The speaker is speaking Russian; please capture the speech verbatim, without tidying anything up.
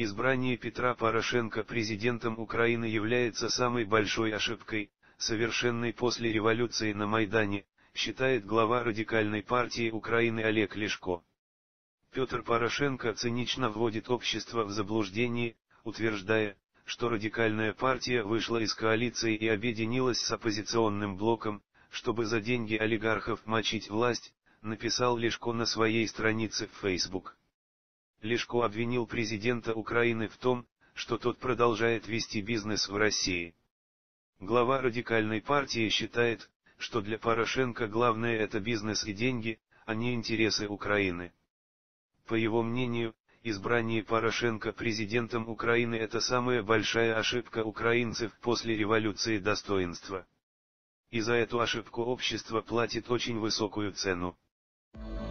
Избрание Петра Порошенко президентом Украины является самой большой ошибкой, совершенной после революции на Майдане, считает глава радикальной партии Украины Олег Ляшко. Петр Порошенко цинично вводит общество в заблуждение, утверждая, что радикальная партия вышла из коалиции и объединилась с оппозиционным блоком, чтобы за деньги олигархов мочить власть, написал Ляшко на своей странице в Facebook. Ляшко обвинил президента Украины в том, что тот продолжает вести бизнес в России. Глава радикальной партии считает, что для Порошенко главное это бизнес и деньги, а не интересы Украины. По его мнению, избрание Порошенко президентом Украины – это самая большая ошибка украинцев после революции достоинства. И за эту ошибку общество платит очень высокую цену.